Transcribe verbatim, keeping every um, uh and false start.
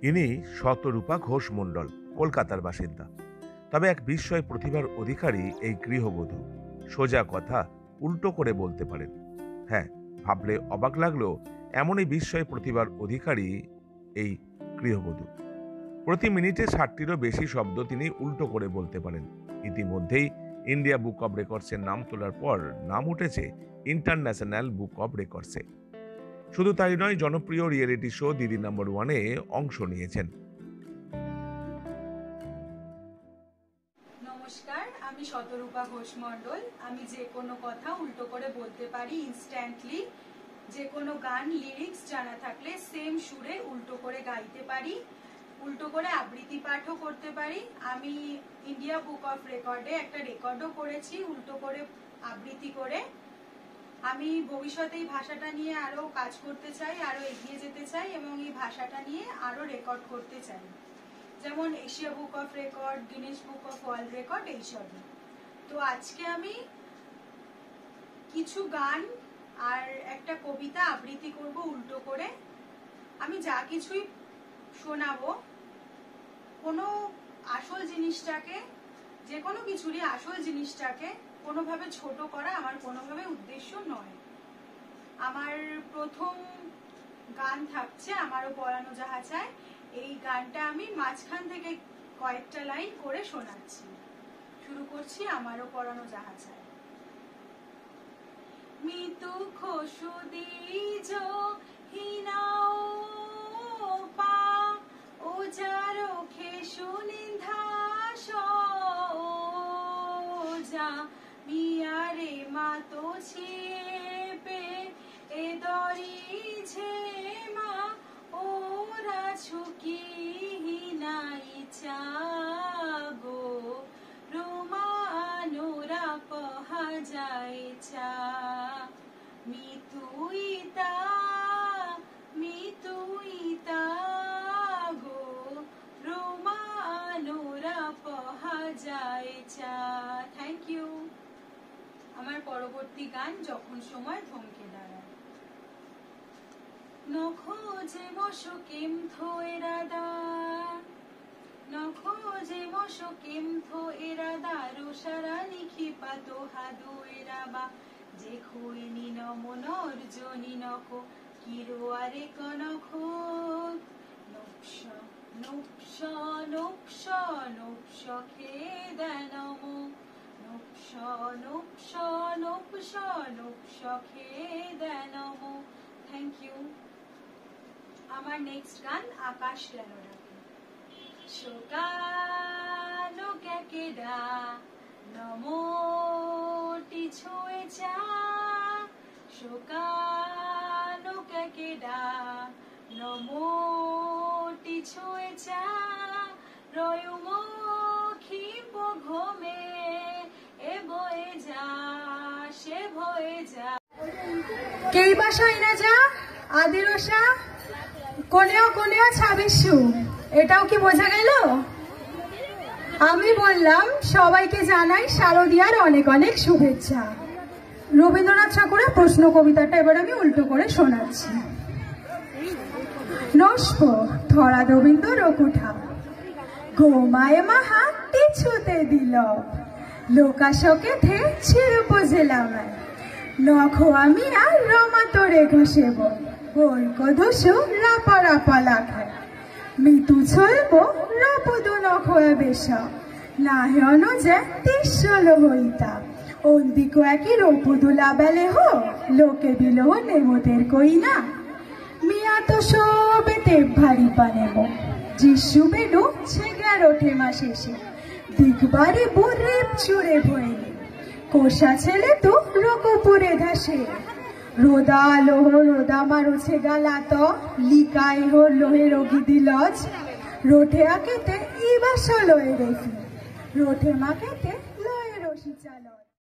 ইনি শতরূপা ঘোষ মণ্ডল, কলকাতার বাসিন্দা। তবে এক বিস্ময় প্রতিভার অধিকারী এই গৃহবধূ। সোজা কথা উল্টো করে বলতে পারেন। হ্যাঁ, ভাবলে অবাক লাগলেও এমনই বিস্ময় প্রতিভার অধিকারী এই গৃহবধূ। প্রতি মিনিটে ষাটটিরও বেশি শব্দ তিনি উল্টো করে বলতে পারেন। ইতিমধ্যেই ইন্ডিয়া বুক অব রেকর্ডসের নাম তোলার পর নাম উঠেছে ইন্টারন্যাশনাল বুক অব রেকর্ডসে। শুধু তাই নয়, জনপ্রিয় রিয়েলিটি শো দিদি নাম্বার ওয়ানে অংশ নিয়েছেন। নমস্কার, আমি শতরূপা ঘোষ মণ্ডল। আমি যে কোনো কথা উল্টো করে বলতে পারি ইনস্ট্যান্টলি। যে কোনো গান লিরিক্স জানা থাকলে সেম সুরে উল্টো করে গাইতে পারি, উল্টো করে আবৃত্তি পাঠও করতে পারি। আমি ইন্ডিয়া বুক অফ রেকর্ডে একটা রেকর্ডও করেছি উল্টো করে আবৃত্তি করে। আমি ভবিষ্যতে এই ভাষাটা নিয়ে আরো কাজ করতে চাই, আরো এগিয়ে যেতে চাই এবং এই ভাষাটা নিয়ে আরো রেকর্ড করতে চাই, যেমন Asia book of record, Guinness book of world record, এইসব। তো আজকে আমি কিছু গান আর একটা কবিতা আবৃত্তি করব উল্টো করে। আমি যা কিছুই শোনাবো, কোনো আসল জিনিসটাকে, যে কোনো কিছুরই আসল জিনিসটাকে কোনোভাবে ছোট করা আমার কোনোভাবে উদ্দেশ্য নয়। আমার প্রথম গান থাকছে আমারও পরানো যাহা চায়। এই গানটা আমি মাঝখান থেকে কয়েকটা লাইন করে শোনাচ্ছি। শুরু করছি আমারও পরানো যাহা চায়। মিতু খোসুদিজ হিনাও পা ও যারো খেসু নিন্ধাস যা মিয়ারে মাতো ছিপে এ দরি ঝেমা ওরা ছুকি হিনাই চাগো রোমানোরা পহা যায় চা মিতুইতা মিতুইতা গো রোমানোরা পহা যায় চা। Thank you. আমার পরবর্তী গান যখন সময় থমকে দাঁড়ায়। নখোজে মশকিম থোয়েরাদা নখোজে মশকিম থোয়েরাদা রোসারা লিখি পাতো হাদু এরাবা যে খোয়েনি নমনর জনি নখ কিরোয়ারে কনখ নকশ নকশ নকশ নকশ খেদানম নকশ নকশ নকশ নকশ খেদানম। Thank you. আমার নেক্সট গান আকাশ কেন ডাকে। শোকানো ক্যাকেডা নমটি ছুঁয়ে চা শোকানো ক্যাকেডা নমটি ছুঁয়ে চা রয়ুমুখী ঘমে এ বয়ে যা সে ভয়ে যা। কেই বাসায় না যা আদিরসা কোনেও কোনেও ছাবিশু। এটাও কি বোঝা গেল? আমি বললাম সবাইকে জানাই শারদিয়ার অনেক অনেক শুভেচ্ছা। রবীন্দ্রনাথ ঠাকুরের প্রশ্ন কবিতাটা এবার আমি উল্টো করে শোনাচ্ছি। নস্প ধরা রবীন্দ্র রকুঠা গোমায় মাহা পিছুতে দিল লোকাশকে থে ছিড়প জেলাম নখো আমি আর রমা তোরে ঘষেব বৈক দোষ রাপা রাপা লাখায় মিতু ছলব রপদু নখয়া বেশ না হেন যে তিসল হইতা অন্দিক একই রপদুলা বেলে হো লোকে দিল নেমতের কই না মিয়া তো সবেতে ভারী পানেব যিশু বেডু ছেগার ওঠে মা শেষে দিকবারে বুরেপ চুরে ভয়েনি কোষা ছেলে তো রকপুরে ধাসে রোদা লোহ রোদা মারুছে গালাত লিকাই হো লোহে রোগী দিলজ রোঠে আকেতে ইবাস লয়ে রেখি রোঠে মাকেতে